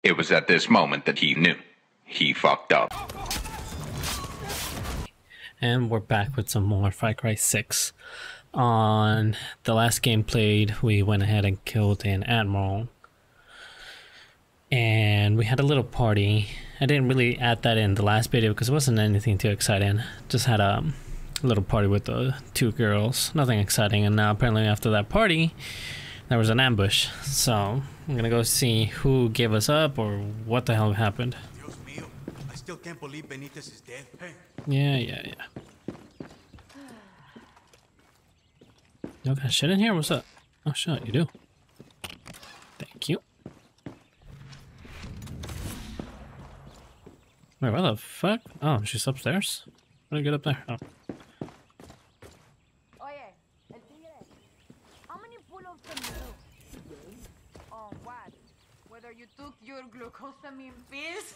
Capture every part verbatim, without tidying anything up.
It was at this moment that he knew. He fucked up. And we're back with some more Far Cry six. On the last game played, we went ahead and killed an admiral. And we had a little party. I didn't really add that in the last video because it wasn't anything too exciting. Just had a little party with the two girls. Nothing exciting. And now apparently after that party, there was an ambush. So I'm gonna go see who gave us up or what the hell happened. Dios mío, I still can't believe Benitez is dead. Hey. Yeah, yeah, yeah. You got shit in here? What's up? Oh shit, you do. Thank you. Wait, what the fuck? Oh, she's upstairs? How did I get up there? Oh. Oye, el tigre. How many pull-ups can you do? On what? Whether you took your glucosamine pills?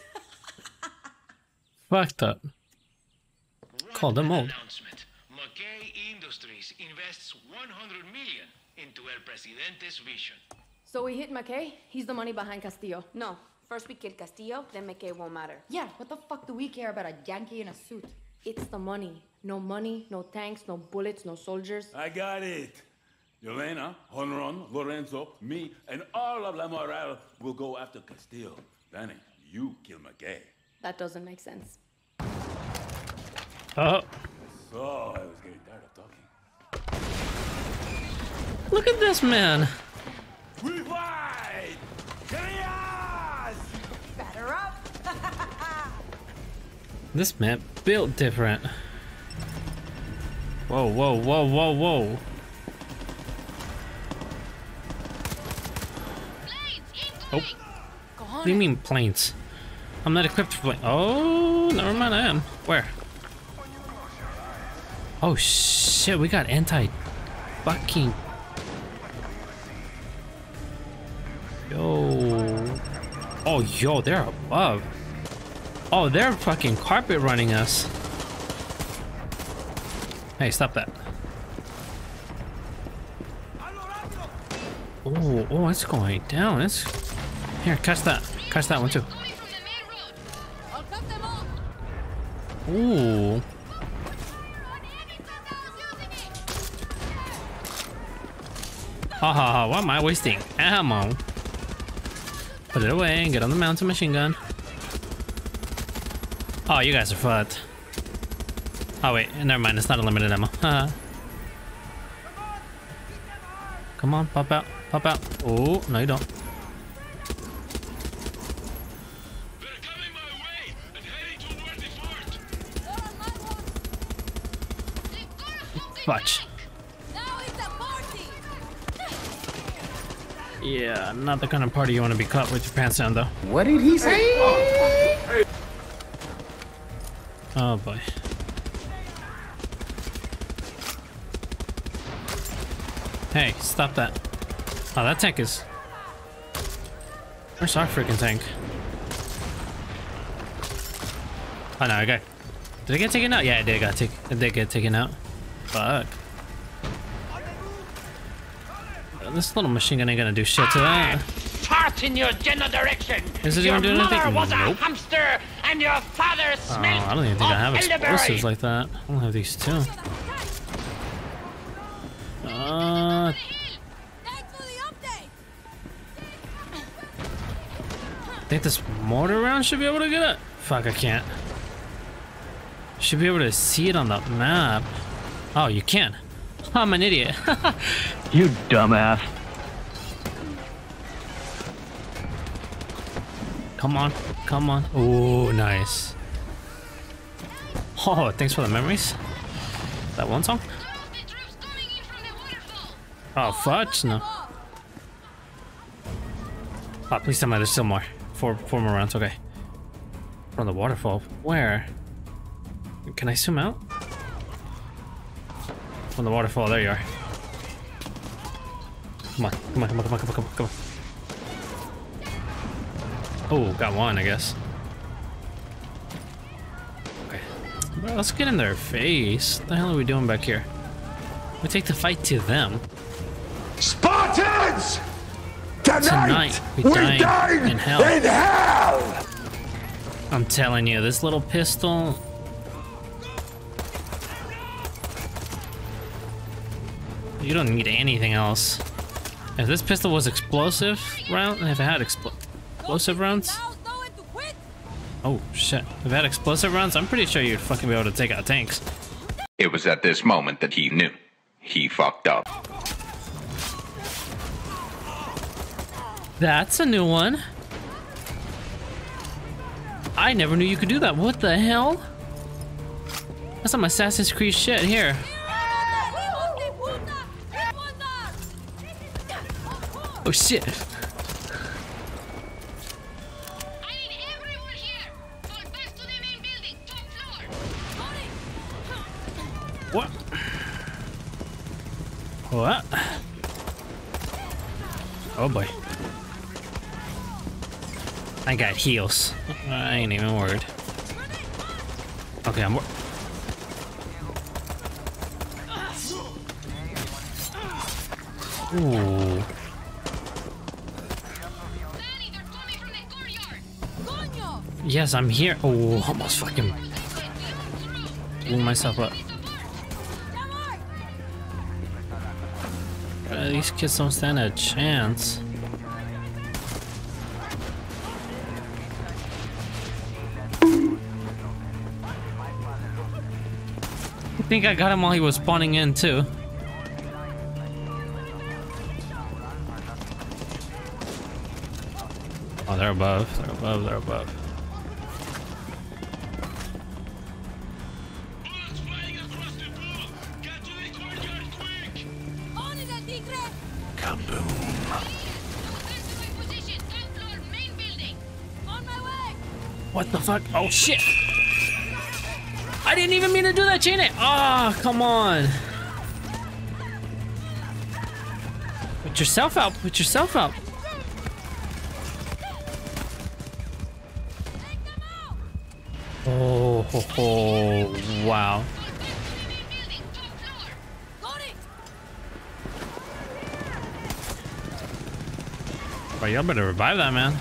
Fucked up. Call them old. Announcement. McKay Industries invests one hundred million into El Presidente's vision. So we hit McKay? He's the money behind Castillo. No. First we kill Castillo, then McKay won't matter. Yeah, what the fuck do we care about a Yankee in a suit? It's the money. No money, no tanks, no bullets, no soldiers. I got it. Yelena, Honron, Lorenzo, me, and all of La Moral will go after Castillo. Danny, you kill McKay. That doesn't make sense. Oh. So I was getting tired of talking. Look at this man. We fight! Chaos! Batter up! This man built different. Whoa, whoa, whoa, whoa, whoa. Oh. What do you mean planes? I'm not equipped for planes. Oh, never mind, I am. Where? Oh shit, we got anti fucking. Yo. Oh, yo, they're above. Oh, they're fucking carpet running us. Hey, stop that. Oh, oh, it's going down. It's here. Catch that. Catch that one too. Ooh. Ha ha ha, why am I wasting ammo? Put it away and get on the mountain machine gun. Oh, you guys are fucked. Oh wait, never mind, it's not a limited ammo. Haha. Come on, pop out, pop out. Oh, no you don't. They're coming my way and heading toward the fort. Fudge. Yeah, not the kind of party you want to be caught with your pants down, though. What did he say? Oh boy. Hey, stop that. Oh, that tank is... Where's our freaking tank? Oh no, I got... Did I get taken out? Yeah, I did, got take... I did get taken out. Fuck. This little machine gun ain't gonna do shit to that. Fart in your general direction. Is it your even doing mother anything? was Nope. a hamster, and your father Oh, smelled I don't even think I have of explosives elderberry. like that. I don't have these two. Uh, think this mortar round should be able to get it? Fuck, I can't. Should be able to see it on the map. Oh, you can. I'm an idiot. You dumbass. Come on, come on. Oh, nice. Oh, thanks for the memories. That one song? Oh, fudge, no. Oh, please tell me there's still more. Four, four more rounds, okay. From the waterfall. Where? Can I zoom out? From the waterfall, there you are. Come on, come on, come on, come on, come on, come on, come on. Oh, got one, I guess. Okay. Well, let's get in their face. What the hell are we doing back here? We take the fight to them. Spartans! Tonight, Tonight we, we dine dine in hell. In hell! I'm telling you, this little pistol. You don't need anything else. If this pistol was explosive round, if it had expl explosive rounds. Oh shit! If it had explosive rounds, I'm pretty sure you'd fucking be able to take out tanks. It was at this moment that he knew. He fucked up. That's a new one. I never knew you could do that. What the hell? That's some Assassin's Creed shit here. Oh shit. I need everyone here. Fall back to the main building, top floor. What? What? Oh boy. I got heals. I ain't even worried. Okay, I'm. Ooh. Yes, I'm here. Oh, almost fucking blew myself up. Uh, these kids don't stand a chance. I think I got him while he was spawning in too. Oh, they're above. They're above. They're above. What the fuck? Oh shit! I didn't even mean to do that, chain it! Ah, oh, come on! Put yourself out! Put yourself out! Oh, ho, ho. Wow! Oh, y'all better revive that man.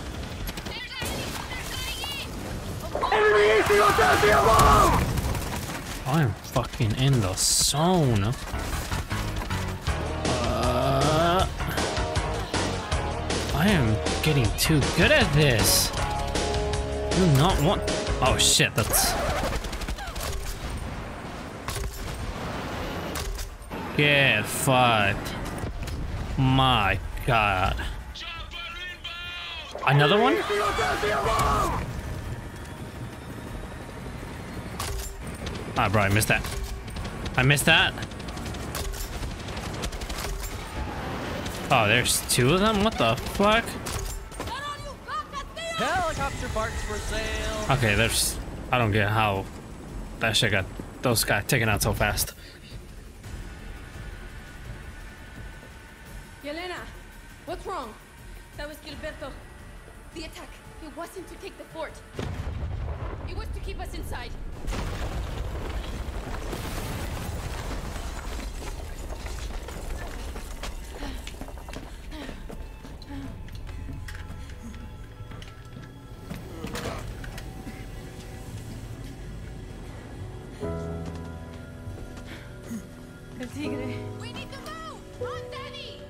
I am fucking in the zone. Uh, I am getting too good at this. Do not want. Oh shit, that's. Get fucked. My god. Another one? Ah, bro, I missed that. I missed that. Oh, there's two of them? What the fuck? Helicopter parts for sale. Okay, there's... I don't get how that shit got... Those got taken out so fast. Yelena, what's wrong? That was Gilberto. The attack, it wasn't to take the fort. It was to keep us inside. El tigre. We need to move! On Danny!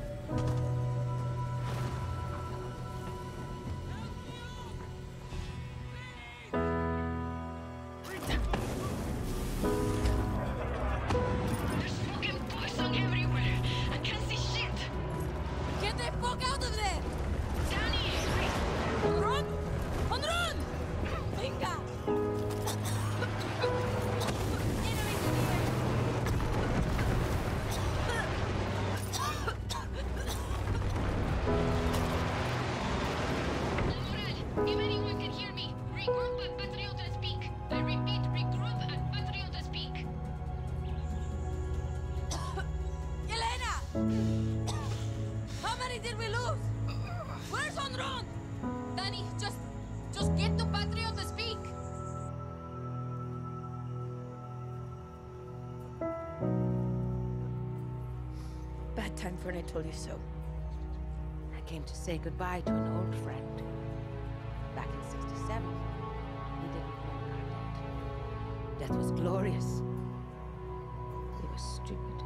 There's fucking poison everywhere! I can't see shit! Get the fuck out of there! Danny! Run! On run! Venga! If anyone can hear me, regroup and Patriota speak. I repeat, regroup and Patriota speak. Yelena! How many did we lose? Where's Honron? Danny, just, just get to Patriota speak. Bad time for I told you so. I came to say goodbye to an old friend. Back in sixty-seven, That was glorious. They were stupid.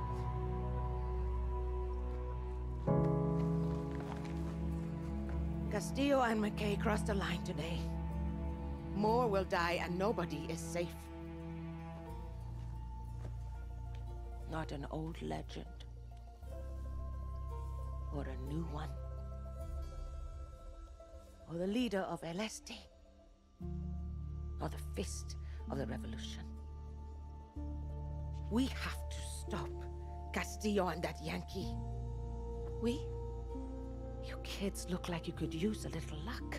Castillo and McKay crossed the line today. More will die and nobody is safe. Not an old legend. Or a new one. Or the leader of El Este. Or the fist of the revolution. We have to stop Castillo and that Yankee. We? You kids look like you could use a little luck.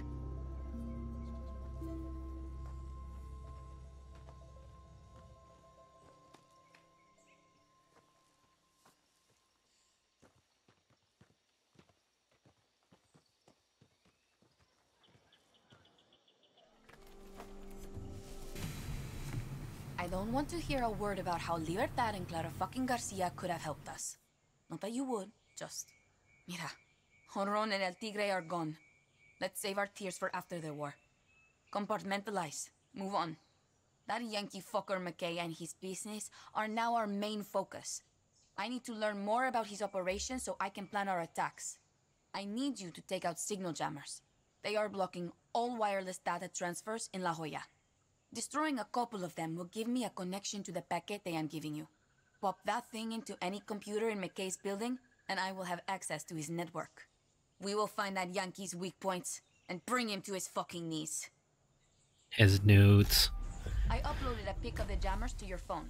I don't want to hear a word about how Libertad and Clara fucking Garcia could have helped us. Not that you would, just... Mira, Honron and El Tigre are gone. Let's save our tears for after the war. Compartmentalize. Move on. That Yankee fucker McKay and his business are now our main focus. I need to learn more about his operations so I can plan our attacks. I need you to take out signal jammers. They are blocking all wireless data transfers in La Jolla. Destroying a couple of them will give me a connection to the paquete I'm giving you. Pop that thing into any computer in McKay's building, and I will have access to his network. We will find that Yankee's weak points and bring him to his fucking knees. His nudes. I uploaded a pic of the jammers to your phone.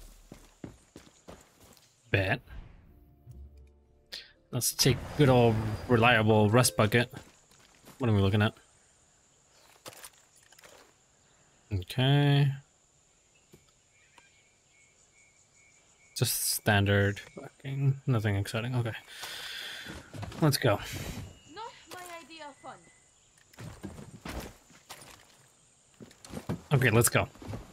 Bet. Let's take good old reliable Rust Bucket. What are we looking at? Okay. Just standard fucking nothing exciting. Okay. Let's go. Not my idea of fun. Okay, let's go.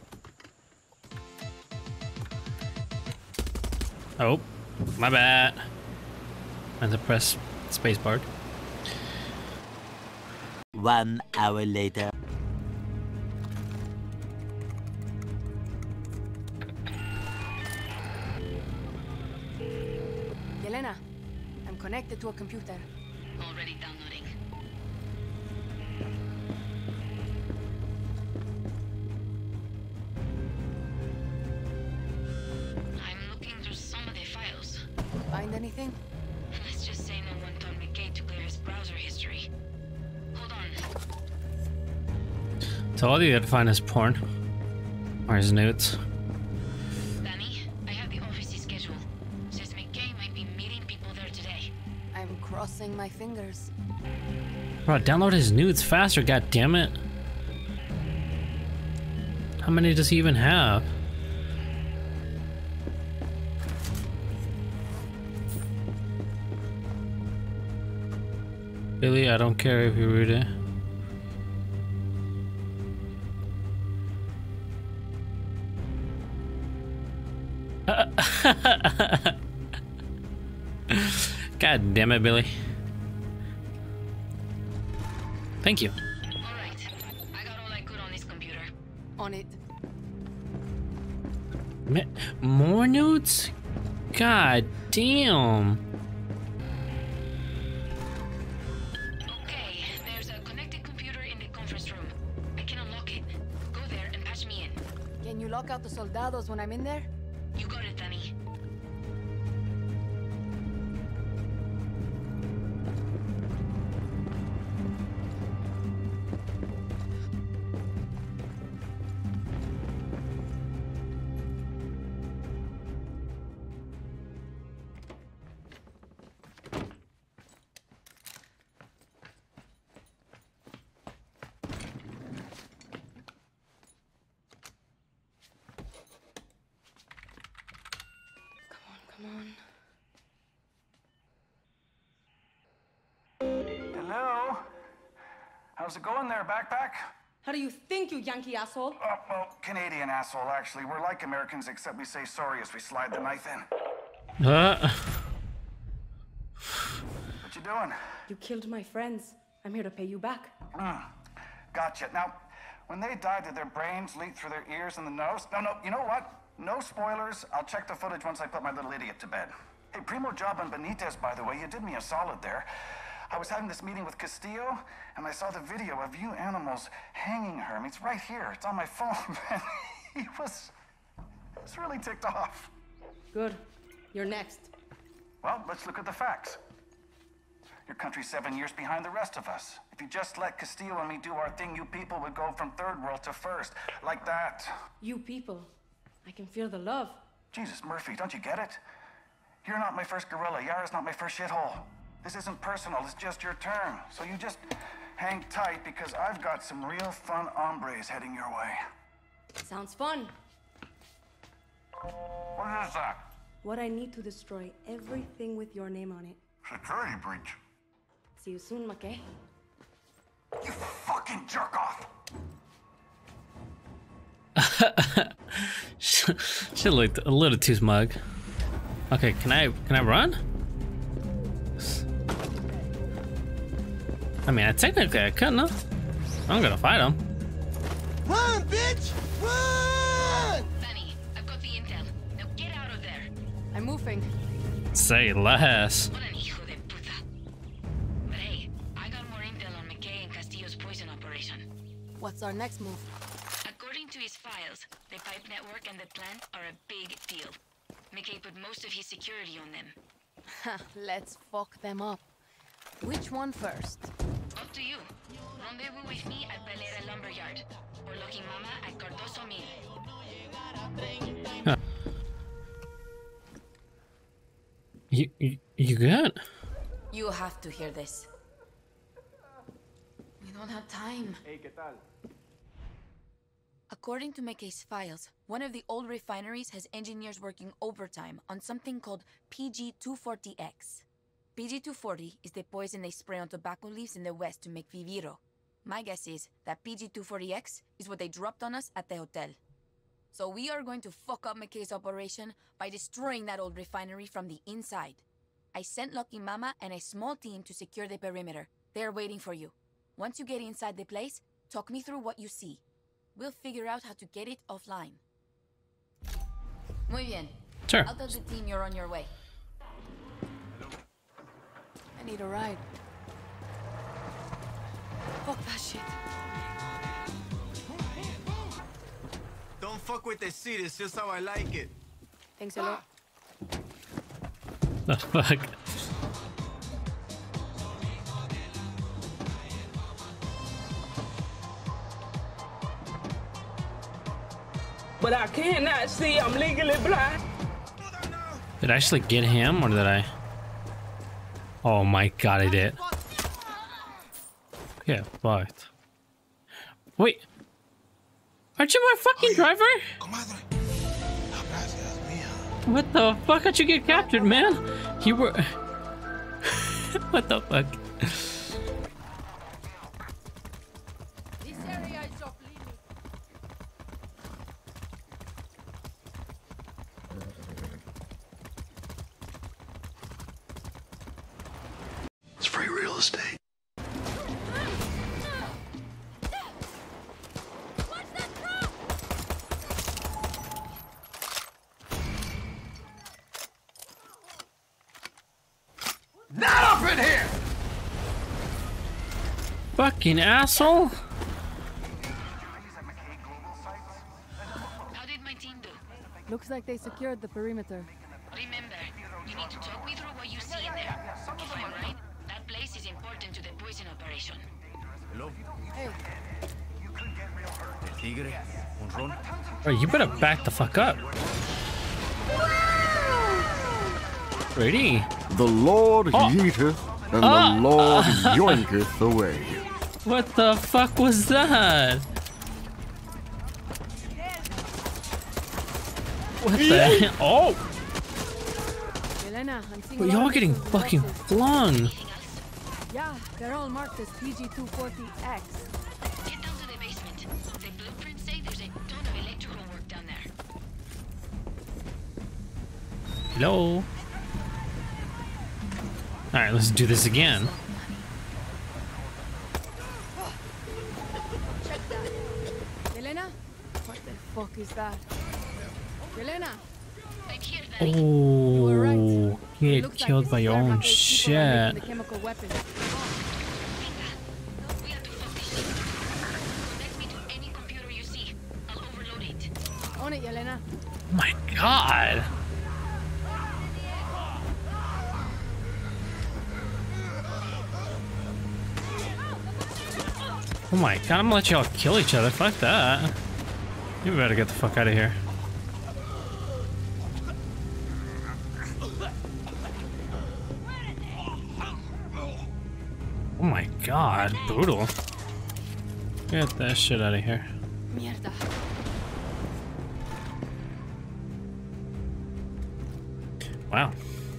Oh, my bad. And to press spacebar. One hour later. Yelena, I'm connected to a computer. Already downloading. I'm looking through some of the files. Find anything? Let's just say no one told McKay to clear his browser history. Hold on. So all you gotta find is porn. Or his nudes. Danny, I have the office's schedule. Says McKay might be meeting people there today. I'm crossing my fingers. Bro, download his nudes faster, god damn it. How many does he even have? Billy, I don't care if you read it. God damn it, Billy. Thank you. Alright. I got all I could on this computer. On it. Ma more nudes? God damn. Okay, there's a connected computer in the conference room. I can unlock it. Go there and patch me in. Can you lock out the soldados when I'm in there? You got it, Danny. Come on. Hello? How's it going there, backpack? How do you think, you Yankee asshole? Oh, well, Canadian asshole, actually. We're like Americans, except we say sorry as we slide the knife in. Uh. What you doing? You killed my friends. I'm here to pay you back. Mm, gotcha. Now, When they died, did their brains leak through their ears and the nose? No, no, you know what? No spoilers. I'll check the footage once I put my little idiot to bed. Hey, primo job on Benitez, by the way. You did me a solid there. I was having this meeting with Castillo, and I saw the video of you animals hanging her. I mean, it's right here. It's on my phone, man. He was... He was really ticked off. Good. You're next. Well, let's look at the facts. Your country's seven years behind the rest of us. If you just let Castillo and me do our thing, you people would go from third world to first. Like that. You people. I can feel the love. Jesus, Murphy, don't you get it? You're not my first gorilla. Yara's not my first shithole. This isn't personal. It's just your turn. So you just hang tight because I've got some real fun hombres heading your way. Sounds fun. What is that? What I need to destroy everything with your name on it. Security breach. See you soon, McKay. You fucking jerk off! she, she looked a little too smug. Okay, can I can I run? I mean, I technically I could, no? I'm gonna fight him. Run, bitch! Run! Danny, I've got the intel. Now get out of there. I'm moving. Say less. What an hijo de puta. But hey, I got more intel on McKay and Castillo's poison operation. What's our next move? According to his files, the pipe network and the plant are a big deal. McKay put most of his security on them. Let's fuck them up. Which one first? Up to you. Rendezvous with me at Valera Lumberyard, or Lucky Mama at Cardoso Mill. Huh. You, you you good? You have to hear this. We don't have time. Hey, ¿qué tal? According to McKay's files, one of the old refineries has engineers working overtime on something called P G two forty X. P G two forty is the poison they spray on tobacco leaves in the West to make viviro. My guess is that P G two forty X is what they dropped on us at the hotel. So we are going to fuck up McKay's operation by destroying that old refinery from the inside. I sent Lucky Mama and a small team to secure the perimeter. They are waiting for you. Once you get inside the place, talk me through what you see. We'll figure out how to get it offline. Muy bien. Sure. I'll tell the team you're on your way. I need a ride. Fuck that shit. Don't fuck with the seat, it's just how I like it. Thanks a lot. The fuck? But I cannot see, I'm legally blind. Did I actually get him, or did I? Oh my god, I did. Yeah, fucked. Wait. Aren't you my fucking driver? What the fuck? How'd you get captured, man? You were... What the fuck? This area is off limits. It's free real estate. Not up in here! Fucking asshole! How did my team do? Looks like they secured the perimeter. Remember, you need to talk me through what you see in there. If I'm right, that place is important to the poison operation. Hello? Hey. El tigre, un ron. Bro, you better back the fuck up. Ready? The Lord Oh. yeeteth, and Ah. the Lord yoinketh away. What the fuck was that? What the hell? Oh! Elena, I'm seeing Well, a lot y'all of getting vessels fucking boxes. flung. Yeah, they're all marked as P G two forty X. Get down to the basement. The blueprints say there's a ton of electrical work down there. Hello? Alright, let's do this again. fuck is that? Yelena! Oh, right. you It get looks like killed this by is your where own Rafael's people are making shit. the chemical weapons. Connect me to any computer you see. I'll overload it. On it, Yelena. Oh my god. Oh my god, I'm gonna let y'all kill each other. Fuck that. You better get the fuck out of here. Oh my god, brutal. Get that shit out of here. Mierda. Wow.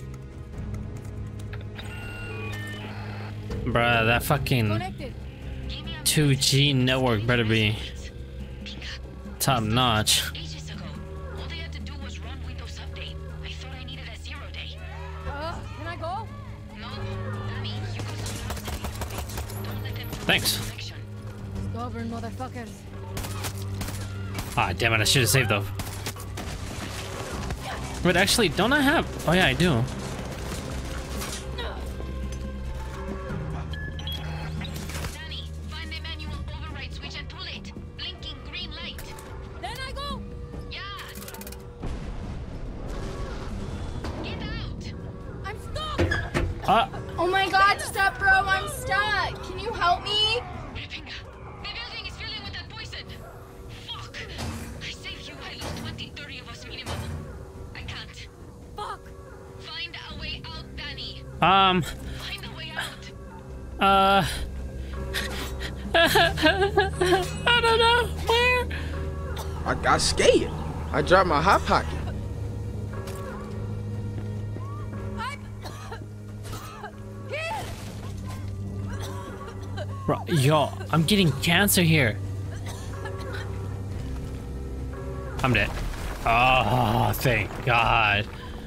Bruh, that fucking Connected. two G network better be top notch. Ages ago, all they had to do was run Windows Update. I thought I needed a zero day. Uh, can I go? No, Danny, you go somewhere else. Don't let them Thanks. Stubborn motherfuckers. Ah, damn it, I should have saved though. But actually, don't I have... Oh yeah, I do. Danny, find the manual override switch and pull it. Blinking green light. Then I go. Yeah. Get out. I'm stuck. Ah. Oh my god, stop, bro, I'm stuck. Can you help me? Rebecca, the building is filling with that poison. Fuck. I saved you. I lost twenty, thirty of us minimum. I can't. Fuck. Find a way out, Danny. Um... Find a way out. Uh... I don't know. Where? I got scared. I dropped my hot pocket. Bro, yo, I'm getting cancer here. I'm dead. Oh, thank God.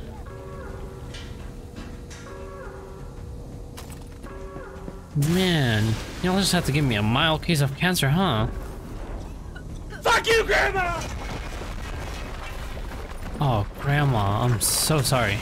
Man, y'all just have to give me a mild case of cancer, huh? Fuck you, Grandma! Oh, Grandma, I'm so sorry.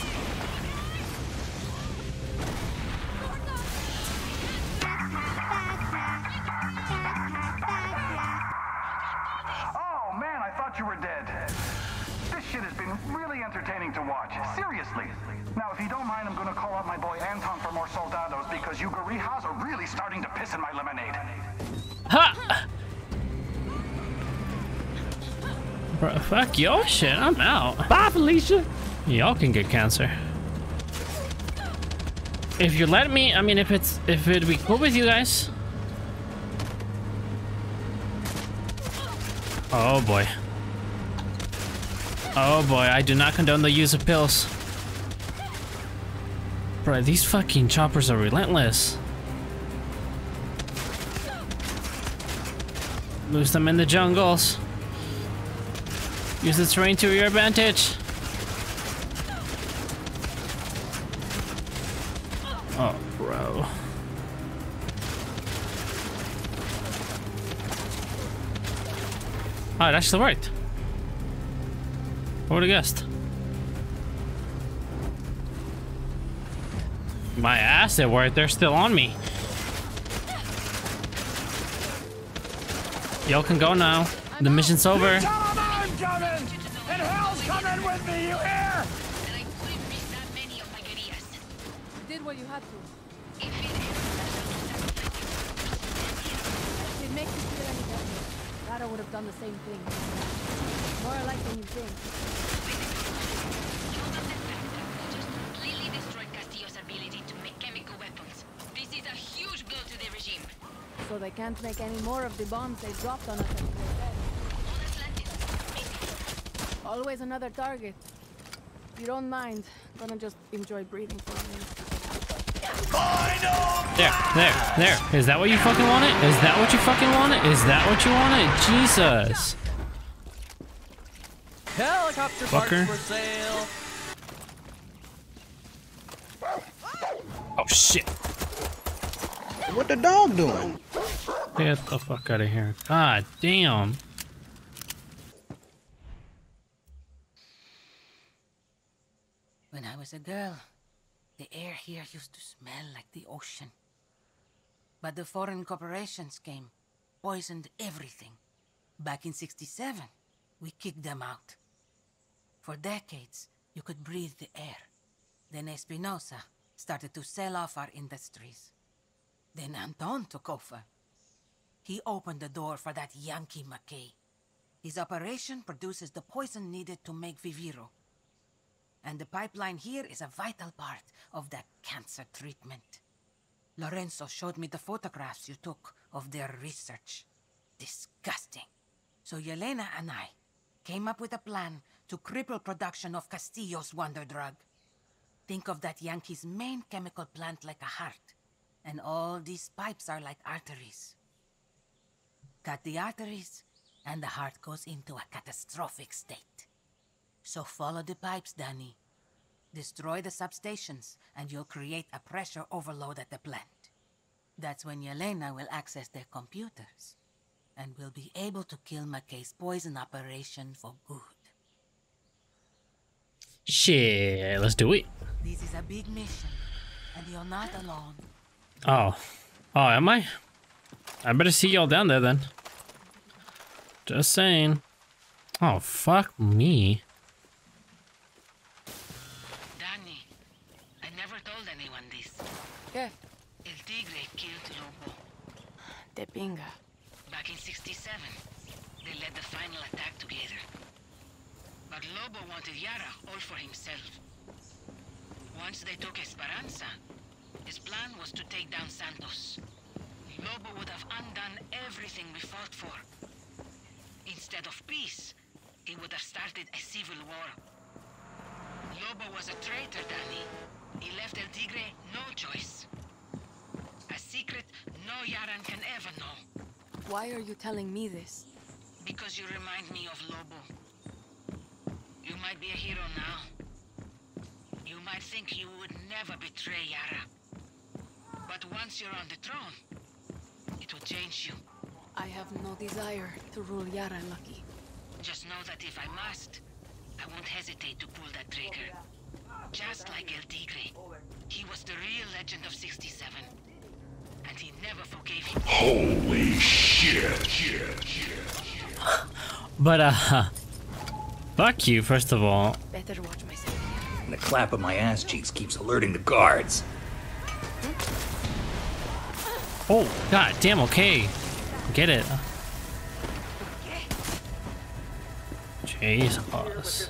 Oh man, I thought you were dead. This shit has been really entertaining to watch. Seriously. Now, if you don't mind, I'm gonna call out my boy Anton for more soldados because you Garijas are really starting to piss in my lemonade. Ha! Bro, fuck your shit, I'm out. Bye, Felicia. Y'all can get cancer. If you let me, I mean, if it's, if it'd be cool with you guys. Oh boy. Oh boy, I do not condone the use of pills. Bro, these fucking choppers are relentless. Lose them in the jungles. Use the terrain to your advantage. Oh, bro. Oh, it actually worked. Who would have guessed? My ass, it worked. They're still on me. Y'all can go now. The mission's over. Tell 'em I'm coming! And hell's coming with me, you hear? You did what you had to. If it makes you feel any better, Lara would have done the same thing. More alike than you think. Completely destroyed Castillo's ability to make chemical weapons. This is a huge blow to the regime. So they can't make any more of the bombs they dropped on us after they're dead. Always another target. If you don't mind, gonna just enjoy breathing for a minute. There, there, there. Is that what you fucking wanted? Is that what you fucking wanted? Is that what you wanted? Jesus. Helicopter Fucker. parts for sale. Oh shit. What the dog doing? Get the fuck out of here. God damn. was a girl, the air here used to smell like the ocean. But the foreign corporations came, poisoned everything. Back in sixty-seven, we kicked them out. For decades, you could breathe the air. Then Espinosa started to sell off our industries. Then Anton took over. He opened the door for that Yankee McKay. His operation produces the poison needed to make Viviro. And the pipeline here is a vital part of that cancer treatment. Lorenzo showed me the photographs you took of their research. Disgusting. So Yelena and I came up with a plan to cripple production of Castillo's wonder drug. Think of that Yankee's main chemical plant like a heart, and all these pipes are like arteries. Cut the arteries, and the heart goes into a catastrophic state. So follow the pipes, Danny. Destroy the substations, and you'll create a pressure overload at the plant. That's when Yelena will access their computers, and will be able to kill McKay's poison operation for good. Shit, let's do it. This is a big mission, and you're not alone. Oh. Oh, am I? I better see y'all down there then. Just saying. Oh, fuck me. Danny, I never told anyone this. Yeah. El Tigre killed Lobo. De pinga. Back in sixty-seven, they led the final attack together. But Lobo wanted Yara all for himself. Once they took Esperanza, his plan was to take down Santos. Lobo would have undone everything we fought for. Instead of peace, he would have started a civil war. Lobo was a traitor, Danny. He left El Tigre no choice. A secret no Yaran can ever know. Why are you telling me this? Because you remind me of Lobo. You might be a hero now. You might think you would never betray Yara. But once you're on the throne, it will change you. I have no desire to rule Yara, Lucky. Just know that if I must, I won't hesitate to pull that trigger. Just like El Tigre. He was the real legend of sixty-seven. And he never forgave him. Holy shit, shit, shit. But, uh... fuck you, first of all. Better watch myself. And the clap of my ass cheeks keeps alerting the guards. Oh, god damn, okay. Get it. Jesus.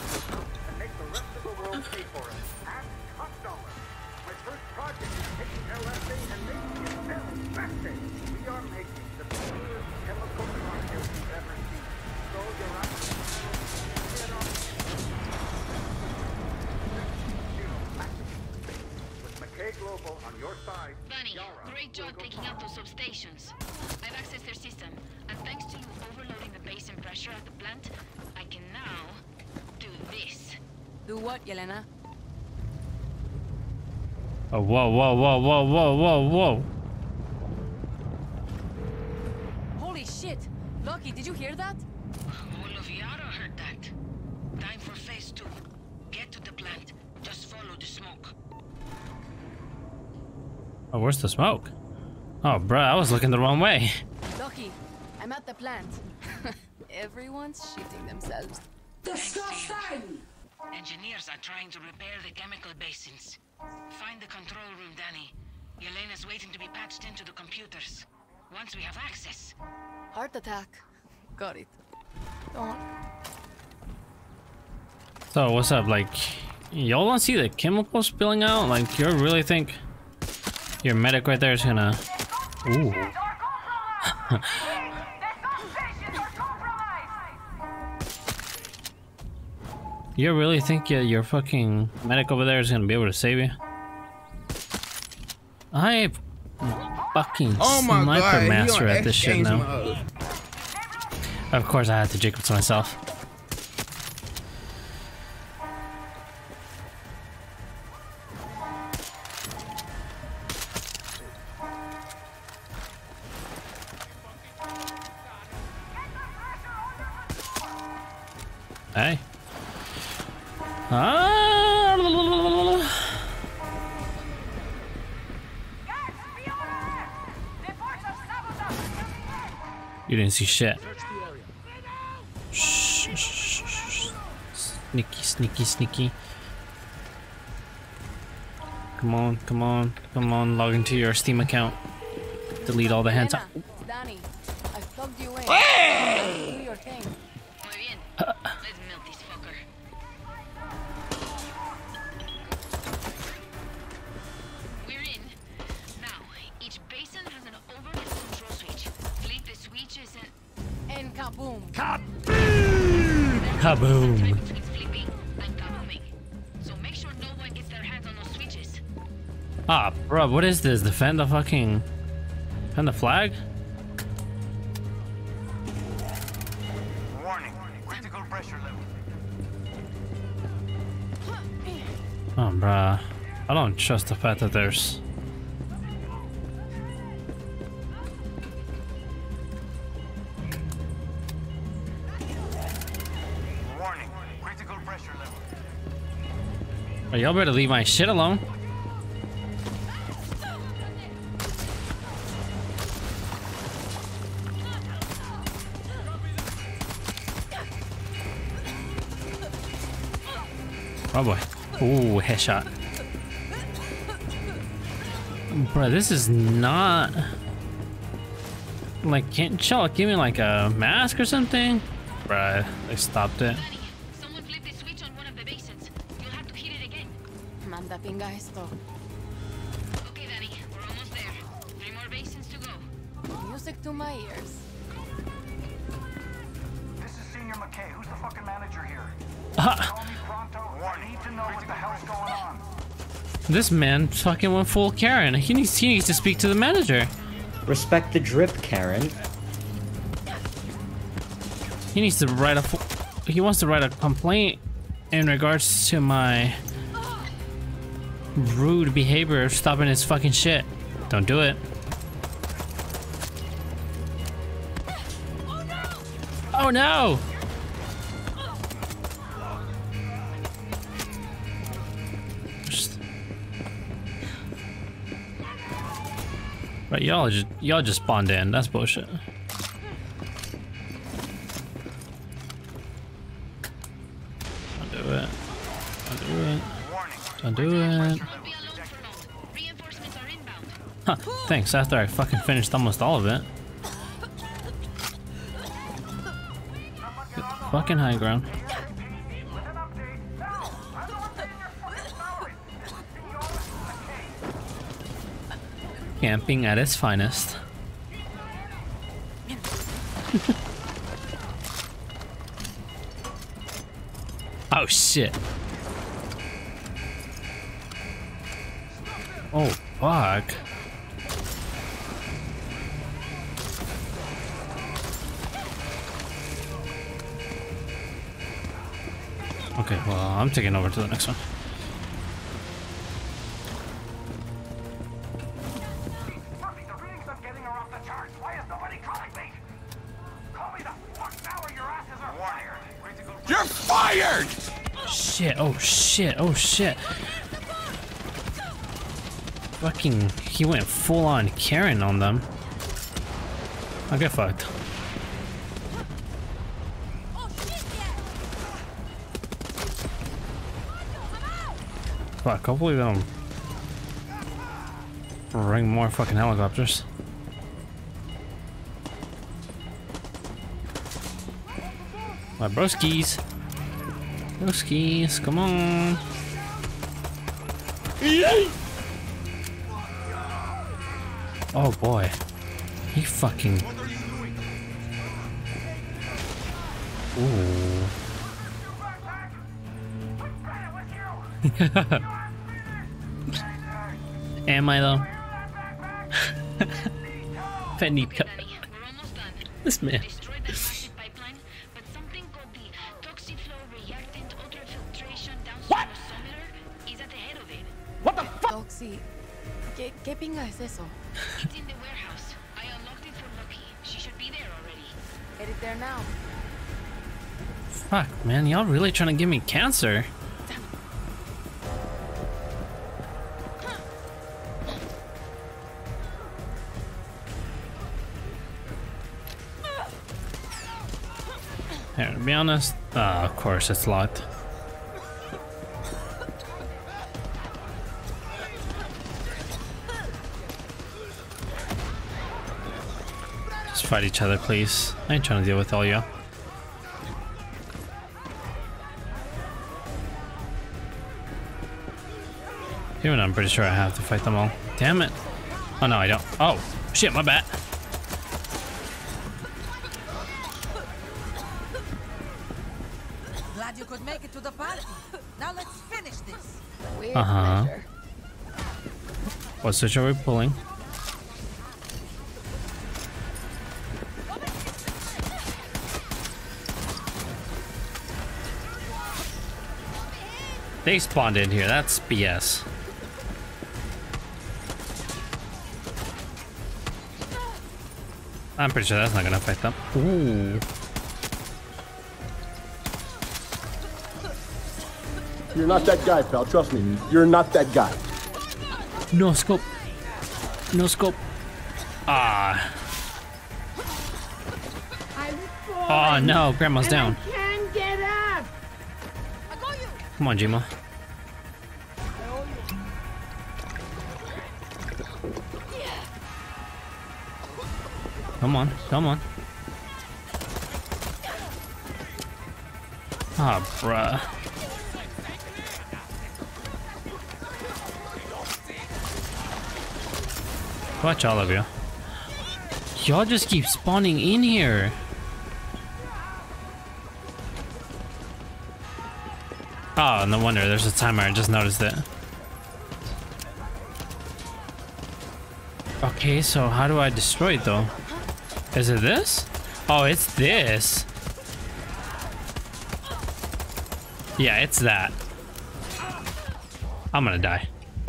Bunny, great job taking out those substations. I've accessed their system, and thanks to you overloading the base and pressure at the plant, I can now do this. Do what, Yelena? Oh, whoa, whoa, whoa, whoa, whoa, whoa, whoa. Holy shit! Lucky, did you hear that? All of Yara heard that. Time for phase two. Get to the plant. Just follow the smoke. Oh, where's the smoke? Oh, bruh, I was looking the wrong way. Lucky, I'm at the plant. Everyone's shitting themselves. Disgusting! Engineers are trying to repair the chemical basins. Find the control room, Danny. Yelena's waiting to be patched into the computers. Once we have access. Heart attack. Got it. Don't. So, what's up? Like, y'all don't see the chemicals spilling out? Like, you really think your medic right there is gonna... Ooh. You really think your, your fucking medic over there is gonna be able to save you? I fucking oh my sniper God, master at this shit now. Mode. Of course I had to Jacob to myself. Hey. Ah, You didn't see shit. Shh, shh, shh, shh. Sneaky, sneaky, sneaky. Come on, come on, come on. Log into your Steam account. Delete all the hands. Elena, it's Danny. I've plugged you in. Hey! Do your thing. Let's melt this fucker. We're in. Now, each basin has an overhead control switch. Flick the switches and... And kaboom. Kaboom! Kaboom. Between flipping and kabooming. So make sure no one gets their hands on those switches. Ah, bro, what is this? Defend the fucking... Defend the flag? Warning. Critical pressure level. Oh, bruh. I don't trust the fact that there's... Warning. Critical pressure level. Oh, y'all better leave my shit alone. Oh boy. Ooh, headshot. Bro, this is not... Like, can't y'all give me like a mask or something? Bruh, they stopped it. Someone flipped the switch on one of the basins. You'll have to hit it again. Manda pinga esto. Okay, Danny, we're almost there. Three more basins to go. Music to my ears. This is Senior McKay. Who's the fucking manager here? Uh, Call me pronto. I need to know what the hell's going on. this man fucking went full Karen. He needs, he needs to speak to the manager. Respect the drip, Karen. He needs to write a... He wants to write a complaint in regards to my rude behavior of stopping his fucking shit. Don't do it. Oh no! Just... Right, y'all just y'all just spawned in. That's bullshit. Don't do it. Don't do it. Don't do it. Huh, thanks, after I fucking finished almost all of it. Get the fucking high ground. Camping at its finest. Oh shit. Oh fuck. Okay, well, I'm taking over to the next one. You're fired! Shit, oh shit, oh shit. Fucking, he went full on Karen on them. I'll get fucked. Fuck, hopefully they don't bring more fucking helicopters. My broskies. Broskies, come on. Oh boy. He fucking... Ooh. Am I though? Fenica. This man. What? What the fuck? Toxi, ¿qué, ¿qué pinga es eso? It's in the warehouse. I unlocked it for Lucky. She should be there already. Headed there now. Fuck, man, y'all really trying to give me cancer? Here, to be honest, uh, of course it's locked. Just fight each other, please. I ain't trying to deal with all you. Even I'm pretty sure I have to fight them all. Damn it. Oh no, I don't. Oh, shit, my bad. Glad you could make it to the party. Now let's finish this. Uh-huh. What switch are we pulling? They spawned in here. That's B S. I'm pretty sure that's not gonna affect them. Ooh. You're not that guy, pal. Trust me. You're not that guy. No scope. No scope. Ah. Oh no, Grandma's down. I can't get up. Come on, Jima. Come on, come on. Ah, oh, bruh. Watch all of you. Y'all just keep spawning in here. Oh, no wonder there's a timer. I just noticed it. Okay, so how do I destroy it though? Is it this? Oh, it's this. Yeah, it's that. I'm gonna die.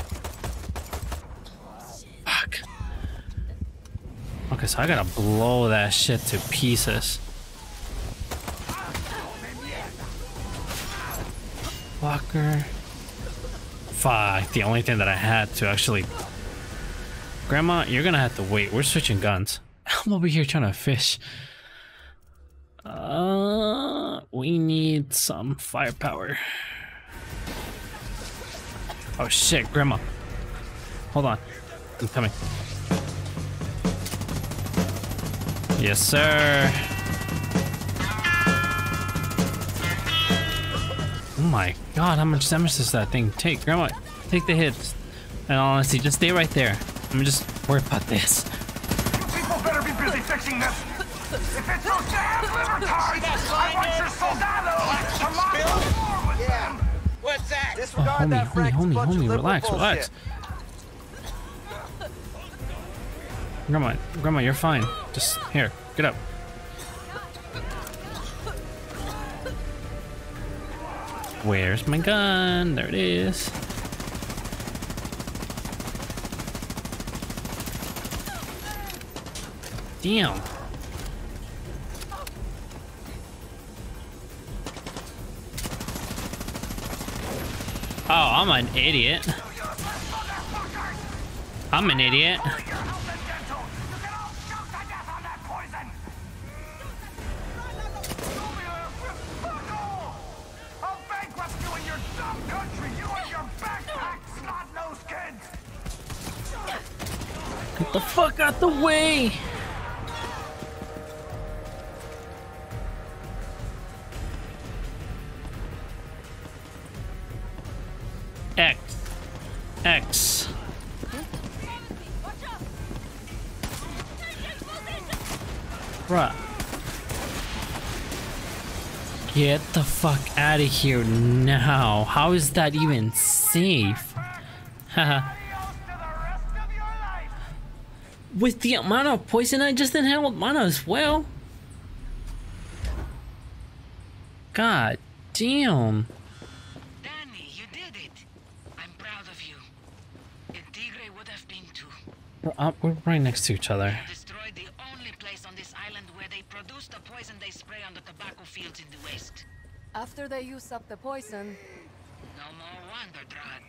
Fuck. Okay, so I gotta blow that shit to pieces. Fucker. Fuck, the only thing that I had to actually... Grandma, you're gonna have to wait. We're switching guns. I'm over here trying to fish. Uh, we need some firepower. Oh shit, Grandma. Hold on. I'm coming. Yes, sir. Oh my god, how much damage does that thing take? Grandma, take the hits. And honestly, just stay right there. I'm just worried about this. People better be busy fixing this. If it's those damn liver tards, I want your soldado to march war with them. What's that? Oh, homie, homie, homie, homie, relax, relax. Grandma, Grandma, you're fine. Just, here, get up. Where's my gun? There it is. Damn. Oh, I'm an idiot. I'm an idiot. Get the fuck out the way! X. X. Bruh. Get the fuck out of here now. How is that even safe? Haha. With the amount of poison I just inhaled, mana as well. God damn. Danny, you did it. I'm proud of you. El Tigre would have been too. We're, up, we're right next to each other. You destroyed the only place on this island where they produce the poison they spray on the tobacco fields in the west. After they use up the poison. No more wonder drug.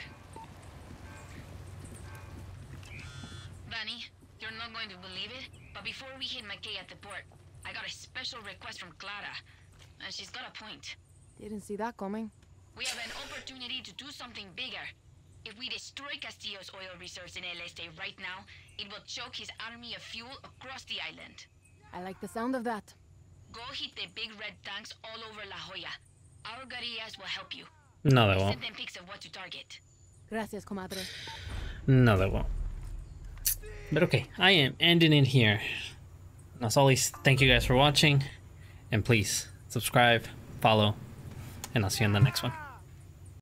Danny, you're not going to believe it, but before we hit McKay at the port, I got a special request from Clara. and she's got a point. Didn't see that coming. We have an opportunity to do something bigger. If we destroy Castillo's oil reserves in El Este right now, it will choke his army of fuel across the island. I like the sound of that. Go hit the big red tanks all over La Jolla. Our guerrillas will help you. No, they won't. Send them pics of what to target. Gracias, comadre. No, they won't. But okay, I am ending it here. As always, thank you guys for watching. And please, subscribe, follow, and I'll see you in the next one.